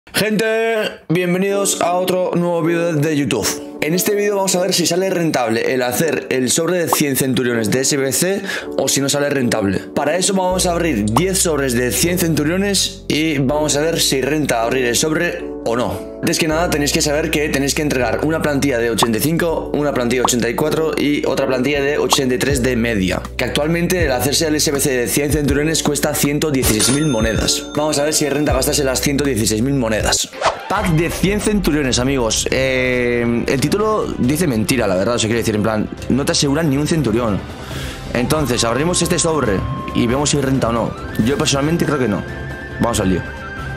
Gente, bienvenidos a otro nuevo vídeo de YouTube. En este vídeo vamos a ver si sale rentable el hacer el sobre de 100 centuriones de SBC o si no sale rentable. Para eso vamos a abrir 10 sobres de 100 centuriones y vamos a ver si renta abrir el sobre o no. Antes que nada tenéis que saber que tenéis que entregar una plantilla de 85, una plantilla de 84 y otra plantilla de 83 de media. Que actualmente el hacerse el SBC de 100 centuriones cuesta 116.000 monedas. Vamos a ver si renta gastarse las 116.000 monedas. Pack de 100 centuriones, amigos. El título dice mentira, la verdad. O sea, quiere decir, en plan, no te aseguran ni un centurión. Entonces, abrimos este sobre y vemos si renta o no. Yo personalmente creo que no. Vamos al lío.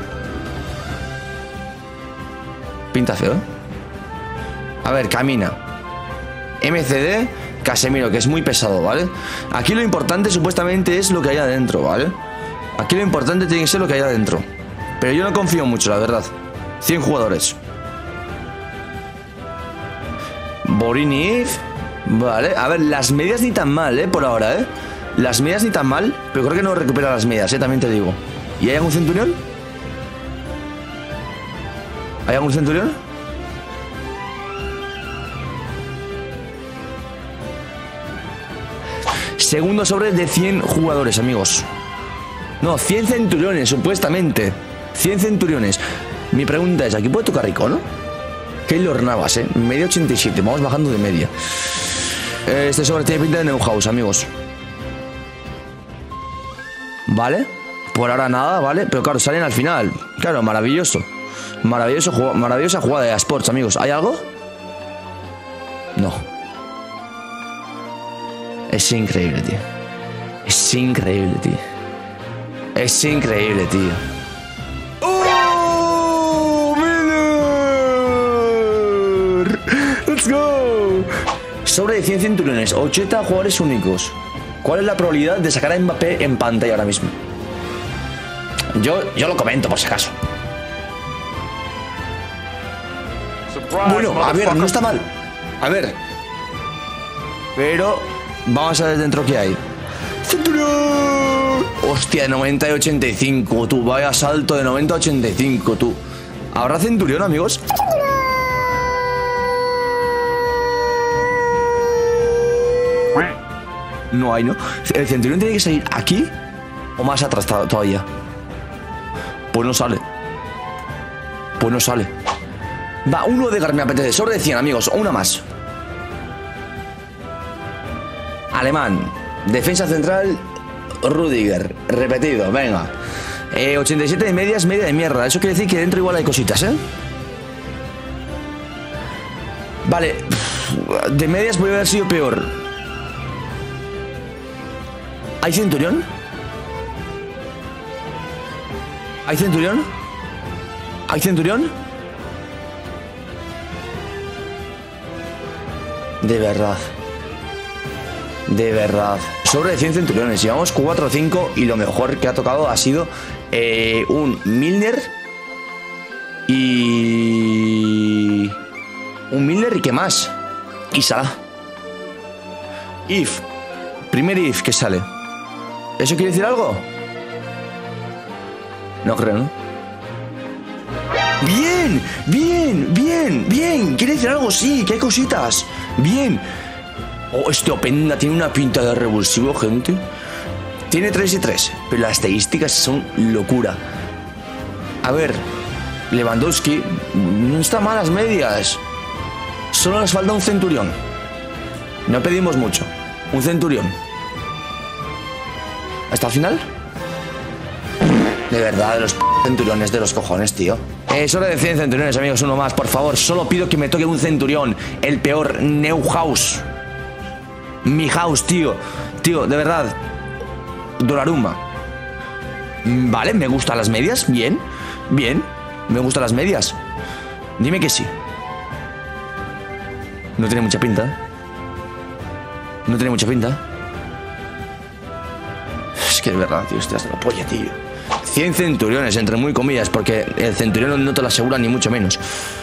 Pinta feo, ¿eh? A ver, camina. MCD, Casemiro, que es muy pesado, ¿vale? Aquí lo importante supuestamente es lo que hay adentro, ¿vale? Aquí lo importante tiene que ser lo que hay adentro. Pero yo no confío mucho, la verdad. 100 jugadores. Borini, vale. A ver, las medias ni tan mal, por ahora, Las medias ni tan mal, pero creo que no recupera las medias, también te digo. ¿Y hay algún centurión? ¿Hay algún centurión? Segundo sobre de 100 jugadores, amigos. No, 100 centuriones, supuestamente. 100 centuriones. Mi pregunta es, ¿aquí puede tocar rico, no? Keylor Navas, media 87, vamos bajando de media. Este sobre tiene pinta de Neuhaus, amigos. Vale. Por ahora nada, ¿vale? Pero claro, salen al final. Claro, maravilloso. Maravillosa jugada de Sports, amigos. ¿Hay algo? No. Es increíble, tío. Es increíble, tío. Es increíble, tío. ¡Oh! ¡Miller! ¡Let's go! Sobre de 100 centuriones, 80 jugadores únicos. ¿Cuál es la probabilidad de sacar a Mbappé en pantalla ahora mismo? Yo lo comento por si acaso. Bueno, a ver, no está mal. A ver. Pero vamos a ver dentro qué hay. ¡Centurión! Hostia, 90 y 85, tú. Vaya salto de 90 a 85, tú. ¿Habrá centurión, amigos? No hay, ¿no? ¿El centurión tiene que salir aquí o más atrás todavía? Pues no sale. Pues no sale. Va, uno de me apetece. Sobre de 100, amigos. Una más. Alemán. Defensa central. Rudiger. Repetido, venga. 87 de medias, media de mierda. Eso quiere decir que dentro igual hay cositas, Vale. De medias puede haber sido peor. ¿Hay centurión? ¿Hay centurión? ¿Hay centurión? De verdad. De verdad. Sobre de 100 centuriones. Llevamos 4 o 5 y lo mejor que ha tocado ha sido un Milner y... un Milner y ¿qué más? Y Salah. If. Primer if que sale. ¿Eso quiere decir algo? No creo, ¿no? ¡Bien! ¡Bien! ¡Bien! ¡Bien! ¿Quiere decir algo? Sí, que hay cositas. ¡Bien! Oh, este Openda tiene una pinta de revulsivo, gente. Tiene 3 y 3, pero las estadísticas son locura. A ver, Lewandowski no está mal las medias. Solo nos falta un centurión. No pedimos mucho. Un centurión. ¿Hasta el final? De verdad, de los centuriones de los cojones, tío. Sobre de 100 centuriones, amigos, uno más, por favor. Solo pido que me toque un centurión. El peor, Neuhaus. Mi house, tío. Tío, de verdad. Donnarumma. Vale, me gustan las medias. Bien, bien. Me gustan las medias. Dime que sí. No tiene mucha pinta. No tiene mucha pinta. Es que de verdad, tío, estoy hasta la polla, tío. 100 centuriones, entre muy comillas, porque el centurión no te lo asegura ni mucho menos.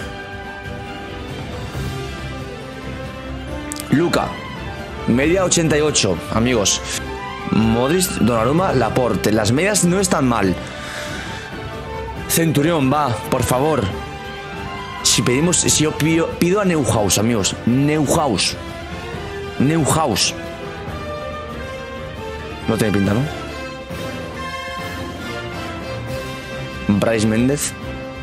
Luka. Media 88, amigos. Modric, Donnarumma, Laporte. Las medias no están mal. Centurión, va, por favor. Si pedimos, si yo pido a Neuhaus, amigos. Neuhaus. Neuhaus. No tiene pinta, ¿no? Bryce Méndez.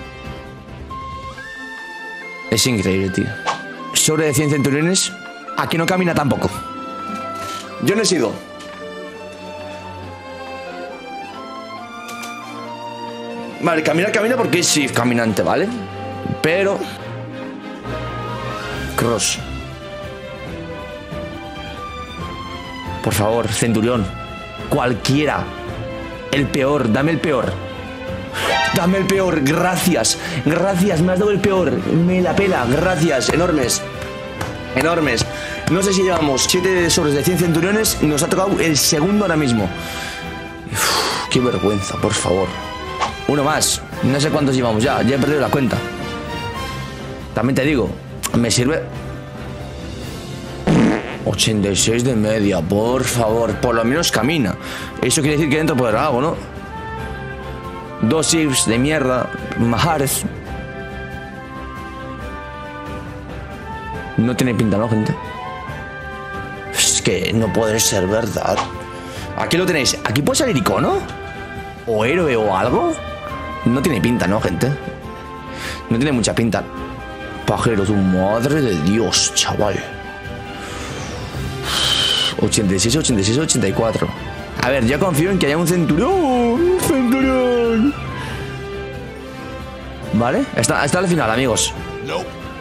Es increíble, tío. Sobre de 100 centuriones. Aquí no camina tampoco. Yo no he sido. Vale, camina porque es shift caminante, ¿vale? Pero... Cross. Por favor, centurión. Cualquiera. El peor, dame el peor. Dame el peor, gracias. Gracias, me has dado el peor. Me la pela, gracias, enormes. Enormes. No sé si llevamos 7 sobres de 100 centuriones. Nos ha tocado el segundo ahora mismo. Uf, qué vergüenza, por favor. Uno más. No sé cuántos llevamos ya. Ya he perdido la cuenta. También te digo, me sirve 86 de media, por favor. Por lo menos camina. Eso quiere decir que dentro puede haber algo, ¿no? 2 shifts de mierda. Mahares. No tiene pinta, ¿no, gente? Es que no puede ser verdad. Aquí lo tenéis. Aquí puede salir icono o héroe o algo. No tiene pinta, ¿no, gente? No tiene mucha pinta. Pajero, tu madre de Dios, chaval. 86, 86, 84. A ver, yo confío en que haya un centurión. Un centurión. ¿Vale? Está al final, amigos. No.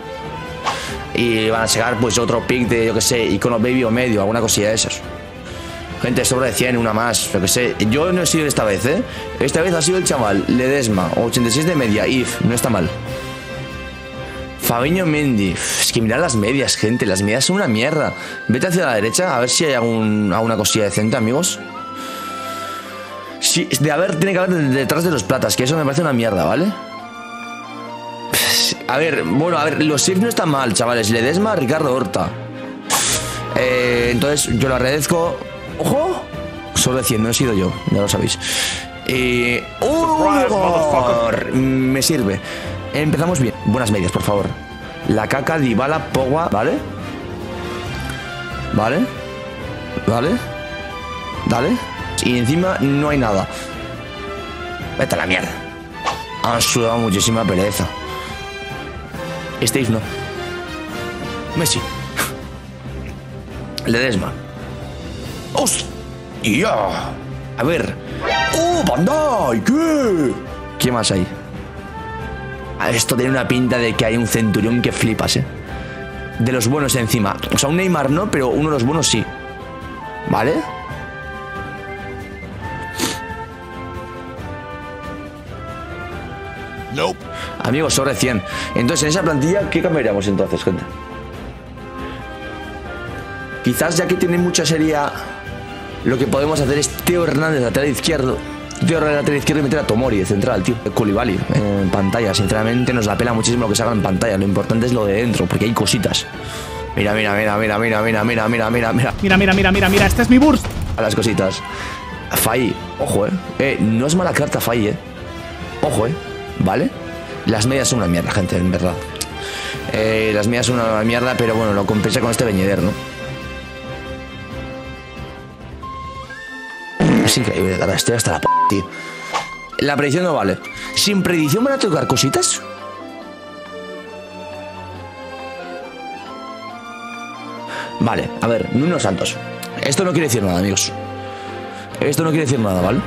Y van a sacar pues otro pick de, yo que sé, icono baby o medio, alguna cosilla de esas. Gente, sobre de 100, una más, yo que sé. Yo no he sido esta vez, ¿eh? Esta vez ha sido el chaval Ledesma, 86 de media, if, no está mal. Fabinho Mendy. Es que mirad las medias, gente. Las medias son una mierda. Vete hacia la derecha a ver si hay alguna cosilla decente, amigos. Sí, tiene que haber detrás de los platas, que eso me parece una mierda, ¿vale? A ver, bueno, a ver, los shifts no están mal, chavales. Ledesma, Ricardo Horta. Entonces, yo lo agradezco. ¡Ojo! Solo de 100, no he sido yo, ya lo sabéis. Me sirve. Empezamos bien. Buenas medias, por favor. La caca, Dybala, Pogba, ¿vale? Vale. Vale. Dale. Y encima no hay nada. Vete a la mierda. Han sudado muchísima pereza. Steve no. Messi. Ledesma. ¡Hostia! A ver. ¡Oh, Bandai! ¿Qué? ¿Qué más hay? Esto tiene una pinta de que hay un centurión que flipas, ¿eh? De los buenos encima. O sea, un Neymar no, pero uno de los buenos sí. ¿Vale? Nope. Amigos, sobre 100. Entonces, en esa plantilla, ¿qué cambiaríamos entonces, gente? Quizás ya que tiene mucha sería, lo que podemos hacer es Teo Hernández, lateral izquierdo. Teo Hernández, lateral izquierdo, y meter a Tomori de central, tío. Koulibaly en pantalla. Sinceramente, nos la pela muchísimo lo que se haga en pantalla. Lo importante es lo de dentro, porque hay cositas. Mira, mira, mira, mira, mira, mira, mira, mira, mira, mira. Mira, mira, mira, mira, mira, este es mi burst. A las cositas. Fai, ojo, no es mala carta Fai, Ojo, ¿vale? Las medias son una mierda, gente, en verdad. Las medias son una mierda, pero bueno, lo compensa con este Beñeder, ¿no? Es increíble, la verdad, estoy hasta la p***, tío. La predicción no vale. ¿Sin predicción van a tocar cositas? Vale, a ver, Nuno Santos. Esto no quiere decir nada, amigos. Esto no quiere decir nada, ¿vale?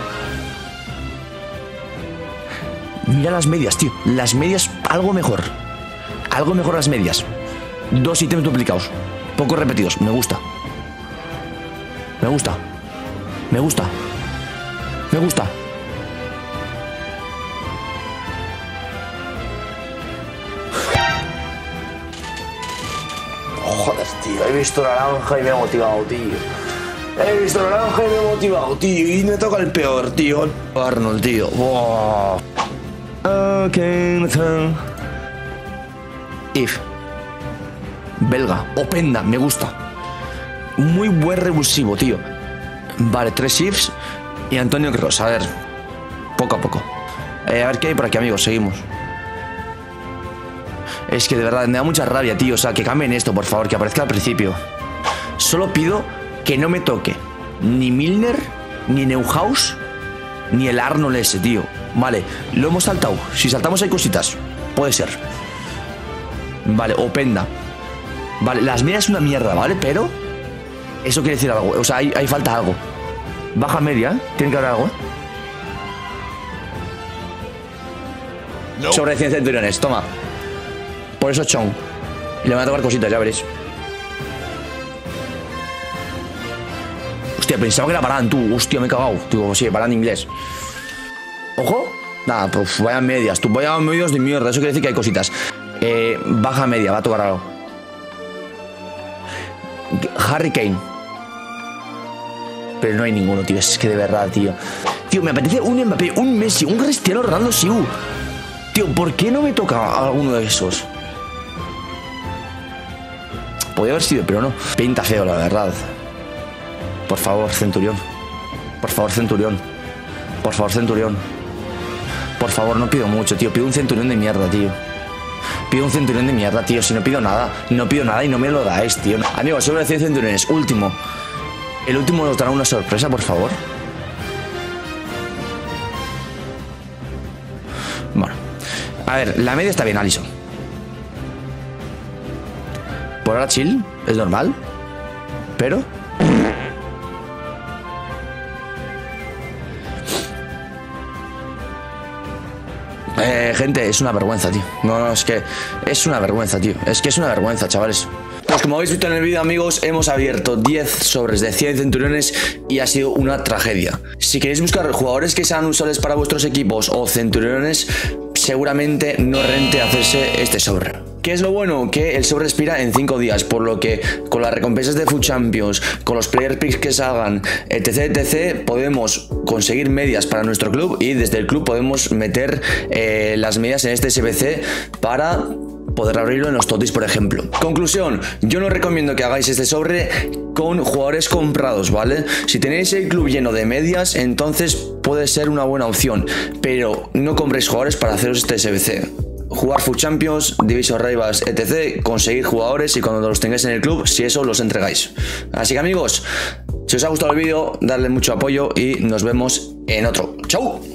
Mira las medias, tío. Las medias, algo mejor. Algo mejor las medias. 2 ítems duplicados. Pocos repetidos. Me gusta. Me gusta. Me gusta. Me gusta. Joder, tío. He visto naranja y me he motivado, tío. He visto naranja y me he motivado, tío. Y me toca el peor, tío. Arnold, tío. Wow. If. Belga. Openda. Me gusta. Muy buen revulsivo, tío. Vale, 3 shifts y Antonio Cross. A ver, poco a poco. A ver qué hay por aquí, amigos, seguimos. Es que de verdad me da mucha rabia, tío. O sea, que cambien esto, por favor, que aparezca al principio. Solo pido que no me toque ni Milner, ni Neuhaus, ni el Arnold ese, tío. Vale, lo hemos saltado. Si saltamos hay cositas. Puede ser. Vale, Openda. Vale, las medias es una mierda, ¿vale? Pero eso quiere decir algo. O sea, hay falta algo. Baja media, ¿eh? Tiene que haber algo, ¿eh? No. Sobre 100 centuriones, toma. Por eso Chong. Y le van a tocar cositas, ya veréis. Hostia, pensaba que era Varane, tú. Hostia, me he cagado. Digo, sí, Varane inglés. Ojo. Nada, pues vayan medias. Tú vayan medios de mierda. Eso quiere decir que hay cositas. Baja media, va a tocar algo. Harry Kane. Pero no hay ninguno, tío. Es que de verdad, tío. Tío, me apetece un Mbappé, un Messi, un Cristiano Ronaldo Siu. Tío, ¿por qué no me toca alguno de esos? Podría haber sido, pero no. Pinta feo, la verdad. Por favor, Centurión. Por favor, Centurión. Por favor, Centurión. Por favor, no pido mucho, tío. Pido un Centurión de mierda, tío. Pido un Centurión de mierda, tío. Si no pido nada y no me lo dais, tío. Amigos, sobre 100 centuriones. Último. El último nos dará una sorpresa, por favor. Bueno. A ver, la media está bien, Alisson. Por ahora chill, es normal. Pero... gente, es una vergüenza, tío. No, es que es una vergüenza, tío. Es que es una vergüenza, chavales. Pues como habéis visto en el vídeo, amigos, hemos abierto 10 sobres de 100 centuriones y ha sido una tragedia. Si queréis buscar jugadores que sean usables para vuestros equipos o centuriones, seguramente no rente hacerse este sobre. ¿Qué es lo bueno? Que el sobre expira en 5 días, por lo que con las recompensas de Food Champions, con los player picks que salgan, etc, podemos conseguir medias para nuestro club y desde el club podemos meter las medias en este SBC para poder abrirlo en los totis, por ejemplo. Conclusión, yo no recomiendo que hagáis este sobre con jugadores comprados, ¿vale? Si tenéis el club lleno de medias, entonces puede ser una buena opción, pero no compréis jugadores para haceros este SBC. Jugar Food Champions, Division Rivals, etc, conseguir jugadores y cuando los tengáis en el club, si eso, los entregáis. Así que amigos, si os ha gustado el vídeo, darle mucho apoyo y nos vemos en otro. ¡Chao!